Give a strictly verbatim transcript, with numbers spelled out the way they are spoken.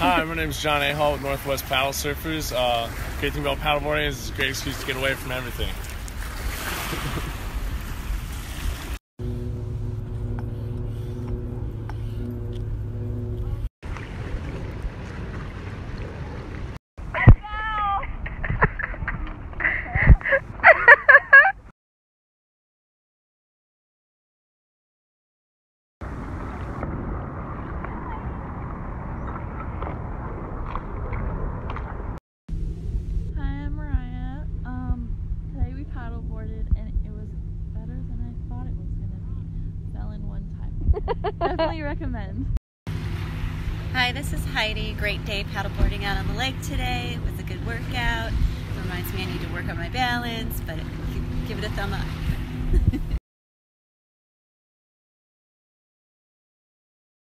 Hi, my name is John A. Hall with Northwest Paddle Surfers. Uh, great thing about paddleboarding is it's a great excuse to get away from everything. Paddleboarded and it was better than I thought it was gonna be. Fell in one time. Definitely recommend. Hi, this is Heidi. Great day paddleboarding out on the lake today. It was a good workout. Reminds me I need to work on my balance, but give it a thumb up.